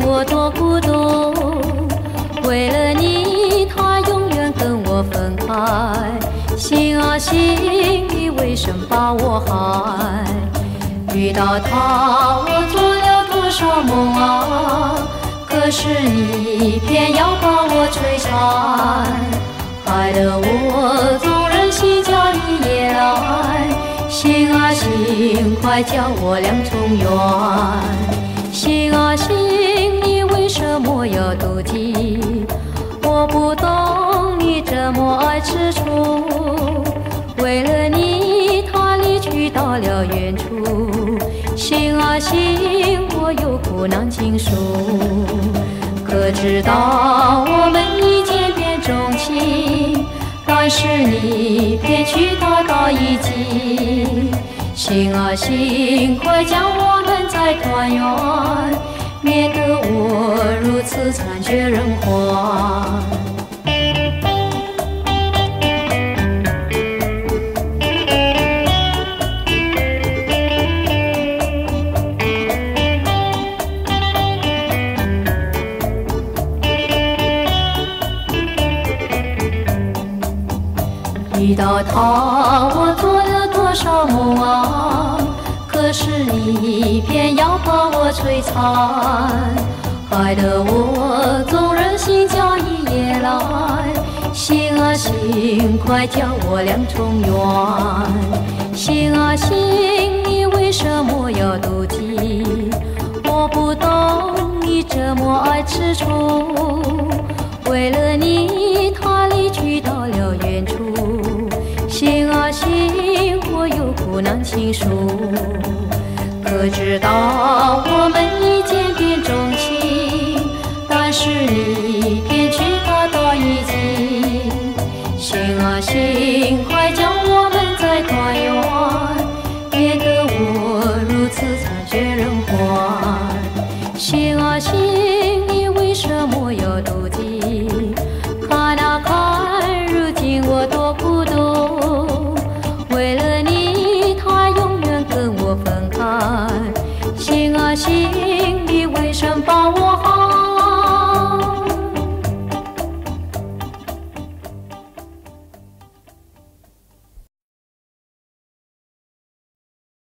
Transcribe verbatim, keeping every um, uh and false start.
我多孤独，为了你，他永远跟我分开。心啊心，你为什么把我害？遇到他，我做了多少梦啊！可是你偏要把我摧残，害得我纵任心叫你也来。心啊心，快叫我俩重圆。心啊心，你为什么要妒忌？我不懂你这么爱吃醋，为了你，他离去到了远处。心啊心，我有苦难倾诉。可知道我们一见便钟情，但是你偏去他到一起。心啊心，快将我们再团圆，免得我如此惨绝人寰。遇到他，我做了多少梦啊！可是你偏要把我摧残，害得我纵任心叫你也来。心啊心，快叫我俩重圆。心啊心，你为什么要妒忌？我不懂你这么爱吃醋，为了你，他离去到了远处。心啊心，我有苦难倾诉。可知道我们一见便钟情，但是你偏去他到一起。心啊心，快将我们再团圆，免得我如此惨绝人寰。心